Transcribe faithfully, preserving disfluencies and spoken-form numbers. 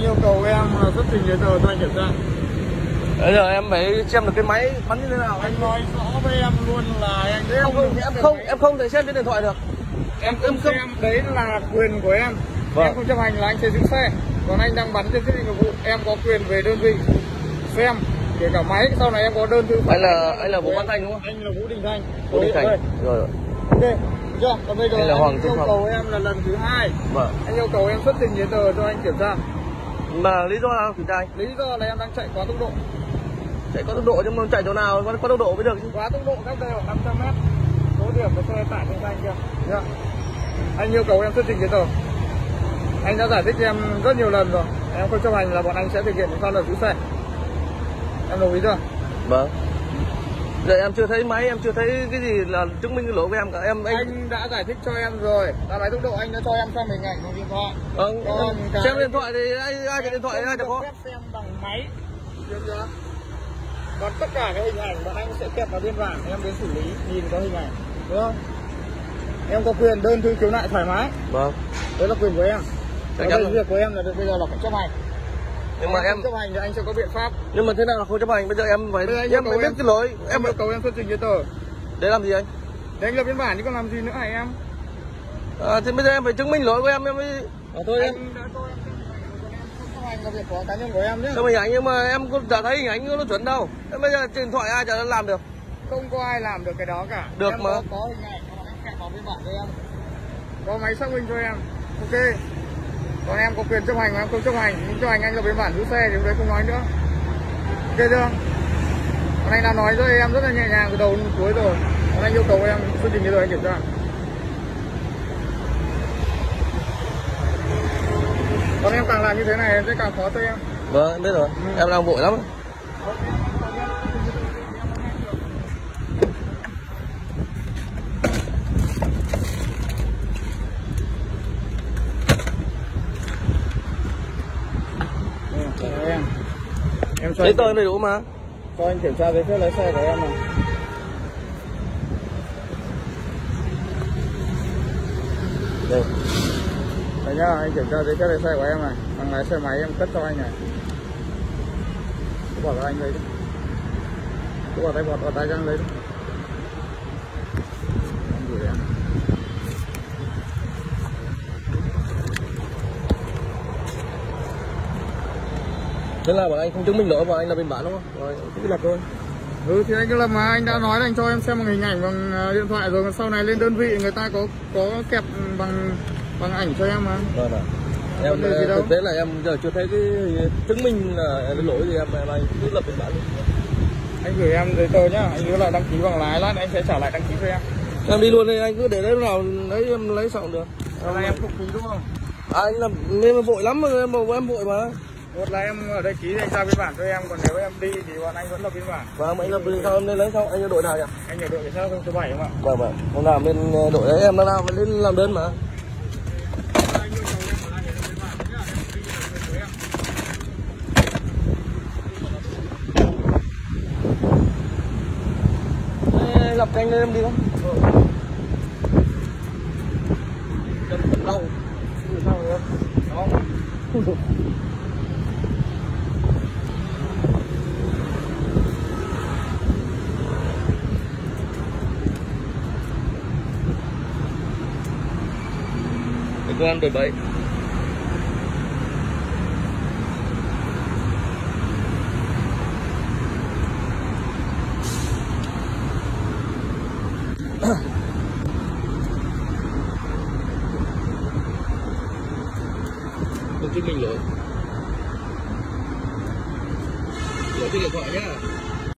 Anh yêu cầu em xuất trình giấy tờ cho anh kiểm tra. Bây giờ em phải xem được cái máy bắn như thế nào. Anh nói rõ với em luôn là anh em không em không em không thể xem trên điện thoại được. Em không xem, đấy là quyền của em. Vâng. Em không chấp hành là anh sẽ giữ xe. Còn anh đang bắn trên thiết bị nghiệp vụ, em có quyền về đơn vị xem kể cả máy. Sau này em có đơn thư. Anh là anh là Vũ Văn Thanh đúng không? Anh là Vũ Đình Thanh. Vũ Đình Thanh. Rồi rồi. Ok. Chưa? Còn bây giờ anh, là anh Hoàng yêu cầu em là lần thứ hai. Vâng. Anh yêu cầu em xuất trình giấy tờ cho anh kiểm tra. Mà lý do nào kiểm tra anh? Lý do là em đang chạy quá tốc độ. Chạy quá tốc độ nhưng mà chạy chỗ nào quá tốc độ mới được chứ? Quá tốc độ cách đây khoảng năm trăm mét. Số điểm của xe tải trên anh kia. Chưa? Anh yêu cầu em xuất trình giấy tờ. Anh đã giải thích cho em rất nhiều lần rồi. Em không chấp hành là bọn anh sẽ thực hiện những pháp luật giữ xe. Em đồng ý chưa? Vâng. Giờ em chưa thấy máy, em chưa thấy cái gì là chứng minh cái lỗi của em cả. Em anh... anh đã giải thích cho em rồi. Là máy tốc độ anh đã cho em xem hình ảnh bằng điện thoại. Vâng. Còn cái... xem điện thoại thì ai ai chạy điện thoại ai chẳng có. Phép xem bằng máy. Được chưa? Còn tất cả cái hình ảnh bọn anh sẽ kẹp vào biên bản, em đến xử lý nhìn có hình ảnh, đúng không? Em có quyền đơn thư khiếu nại thoải mái. Vâng. Đấy là quyền của em. Chắc chắn việc của em là bây giờ là phải chấp hành. Nhưng mà em chấp hành thì anh sẽ có biện pháp. Nhưng mà thế nào là không chấp hành? Bây giờ em phải em phải biết cái lỗi. Em yêu cầu em xuất trình giấy tờ. Để làm gì anh? Để anh lập biên bản chứ còn làm gì nữa hả em? À, thì bây giờ em phải chứng minh lỗi của em em mới. À, thôi anh em. Đã cho em chấp hành là việc của cá nhân của em nhé. Không hình ảnh nhưng mà em cũng chả thấy hình ảnh nó chuẩn đâu. Em bây giờ trên điện thoại ai chả làm được. Không có ai làm được cái đó cả. Được em mà. Có, có hình ảnh anh kẹp vào biên bản cho em. Có máy xác minh cho em. Ok. Còn em có quyền chấp hành mà em không chấp hành, nhưng chấp hành anh lập biên bản giữ xe thì lúc đấy không nói nữa. Ok chưa? Còn anh đã nói với em rất là nhẹ nhàng từ đầu đến cuối rồi. Còn anh yêu cầu em xuất trình như rồi anh kiểm tra. Còn em càng làm như thế này em sẽ càng khó cho em. Vâng, em biết rồi. Ừ. Em đang vội lắm. Em. Em cho giấy tờ đầy đủ mà. Cho anh kiểm tra giấy phép lái xe của em này. Đây. Đấy nhá, anh kiểm tra giấy phép lái xe của em này. Bằng lái xe máy em cất cho anh này. Cứ bỏ vào anh lấy đi. Cứ bỏ tay bỏ vào tay cho anh lấy đi. Anh gửi em. Thế là bọn anh không chứng minh lỗi mà anh là biên bản đúng không? Rồi, cứ lập thôi. Ừ thì anh cứ lập mà, anh đã nói là anh cho em xem bằng hình ảnh bằng điện thoại rồi, mà sau này lên đơn vị người ta có có kẹp bằng bằng ảnh cho em mà. Vâng ạ. Em thực tế là em giờ chưa thấy cái chứng minh là cái lỗi gì em em anh cứ lập biên bản. Anh gửi em giấy tờ nhá, anh nhớ lại đăng ký bằng lái, lát anh sẽ trả lại đăng ký cho em. Em đi luôn đi, anh cứ để đấy nào lấy em lấy xong được. Hôm nay em không ký đúng không? À, anh làm nên vội lắm mà em em vội mà. Một là em ở đây ký thì anh ra biên bản cho em, còn nếu em đi thì bọn anh vẫn lập biên bản. Vâng, anh lập biên sao em lên lấy xong, anh ở đội nào nhỉ? Anh ở đội cảnh sát giao thông số bảy không ạ? Vâng vâng, hôm nào bên đội đấy em nào phải lên làm đơn mà. Ê, lập tranh lên em đi không? Chấm đâu? Sao rồi em? Đó. Công an đội bảy. Không chứng minh lỗi. Lỗi trên điện thoại nhá.